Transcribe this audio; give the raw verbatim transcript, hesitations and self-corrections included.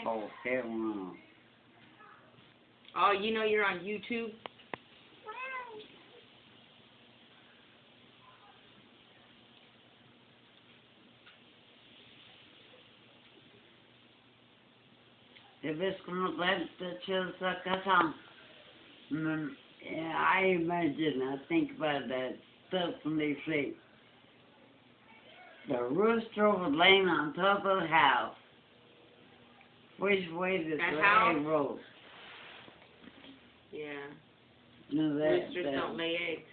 Oh, hell no. Oh, you know you're on YouTube? Jag vet skulle vänta tills jag kan ta. Men yeah, I imagine, I think about that stuff when they say the rooster was laying on top of the house. Which way did That the house? egg roll? Yeah. No, that, Roosters that, don't lay eggs.